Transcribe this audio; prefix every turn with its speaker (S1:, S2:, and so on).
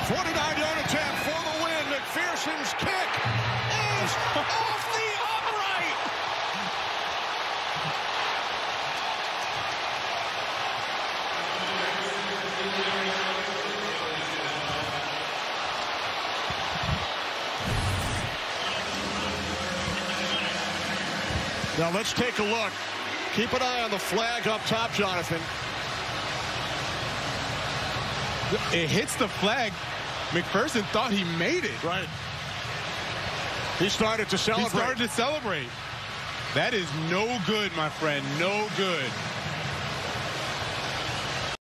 S1: 49-yard attempt for the win. McPherson's kick is off the upright. Now let's take a look. Keep an eye on the flag up top, Jonathan.
S2: It hits the flag. McPherson thought he made it.
S1: Right. He started to celebrate.
S2: He started to celebrate. That is no good, my friend. No good.